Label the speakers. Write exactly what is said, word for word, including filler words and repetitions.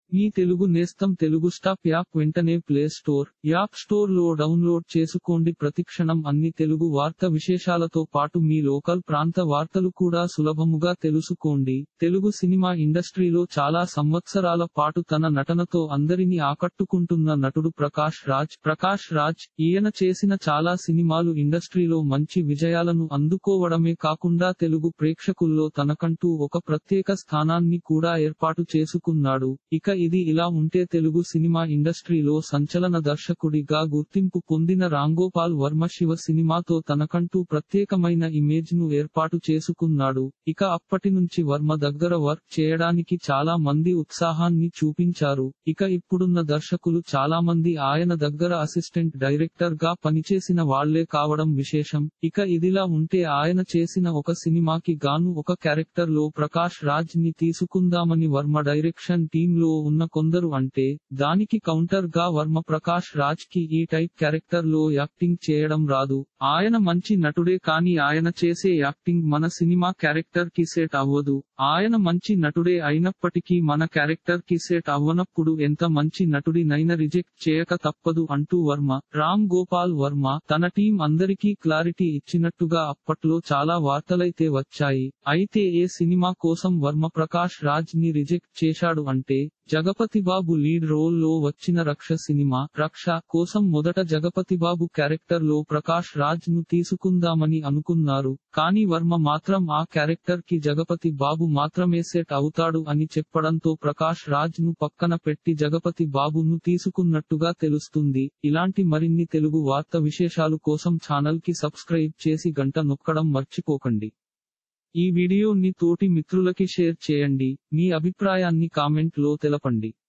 Speaker 1: మీ తెలుగు నేస్తం Telugu stop app వెంటనే play store, app store లో డౌన్లోడ్ చేసుకోండి. ప్రతిక్షణం అన్ని తెలుగు వార్త విశేషాలతో పాటు మీ లోకల్ ప్రాంత వార్తలు కూడా సులభముగా తెలుసుకోండి. తెలుగు సినిమా ఇండస్ట్రీలో చాలా సంవత్సరాల పాటు తన నటనతో అందరిని ఆకట్టుకుంటున్న నటుడు ప్రకాష్ రాజ్. ప్రకాష్ రాజ్ ఈయన చేసిన చాలా సినిమాలు ఇండస్ట్రీలో మంచి విజయాలను అందుకోవడమే కాకుండా తెలుగు ప్రేక్షకుల్లో తనకంటూ ఒక ప్రత్యేక స్థానాన్ని కూడా ఏర్పాటు చేసుకున్నాడు. ఇక ఇది ఇలా ఉంటే తెలుగు సినిమా ఇండస్ట్రీలో సంచలన దర్శకుడిగా గుర్తింపు పొందిన రాంగోపాల్ వర్మ శివ సినిమాతో తనకంటూ ప్రత్యేకమైన ఇమేజ్ ను ఏర్పాటు చేసుకున్నాడు. ఇక అప్పటి నుంచి వర్మ దగ్గర వర్క్ చేయడానికి చాలా మంది ఉత్సాహాన్ని చూపించారు. ఇక ఇప్పుడున్న దర్శకులు చాలా మంది ఆయన దగ్గర అసిస్టెంట్ డైరెక్టర్ గా పనిచేసిన వాళ్లే కావడం విశేషం. ఇక ఇదిలా ఉంటే ఆయన చేసిన ఒక సినిమాకి గాను ఒక క్యారెక్టర్ లో ప్రకాష్ రాజ్ ని తీసుకుందామని వర్మ డైరెక్షన్ టీమ్ లో ఉన్న కొందరు అంటే, దానికి కౌంటర్ గా వర్మ ప్రకాష్ రాజ్ కి ఈ టైప్ క్యారెక్టర్ లో యాక్టింగ్ చేయడం రాదు. ఆయన మంచి నటుడే కానీ ఆయన చేసే యాక్టింగ్ మన సినిమా క్యారెక్టర్ కి సెట్ అవ్వదు. ఆయన మంచి నటుడే అయినప్పటికీ మన క్యారెక్టర్ కి సెట్ అవ్వనప్పుడు ఎంత మంచి నటుడి నైనా రిజెక్ట్ చేయక తప్పదు అంటూ వర్మ, రామ్ గోపాల్ వర్మ తన టీం అందరికీ క్లారిటీ ఇచ్చినట్టుగా అప్పట్లో చాలా వార్తలైతే వచ్చాయి. అయితే ఏ సినిమా కోసం వర్మ ప్రకాష్ రాజ్ ని రిజెక్ట్ చేశాడు అంటే, జగపతిబాబు లీడ్ రోల్ లో వచ్చిన రక్ష సినిమా. రక్ష కోసం మొదట జగపతిబాబు క్యారెక్టర్ లో ప్రకాష్ రాజ్ ను తీసుకుందామని అనుకున్నారు. కానీ వర్మ మాత్రం ఆ క్యారెక్టర్ కి జగపతి బాబు మాత్రమే సెట్ అవుతాడు అని చెప్పడంతో ప్రకాష్ రాజ్ ను పక్కన పెట్టి జగపతి బాబును తీసుకున్నట్టుగా తెలుస్తుంది. ఇలాంటి మరిన్ని తెలుగు వార్త విశేషాలు కోసం ఛానల్ కి సబ్స్క్రైబ్ చేసి గంట నొక్కడం మర్చిపోకండి. ఈ వీడియోని తోటి మిత్రులకి షేర్ చేయండి. మీ అభిప్రాయాన్ని కామెంట్ లో తెలపండి.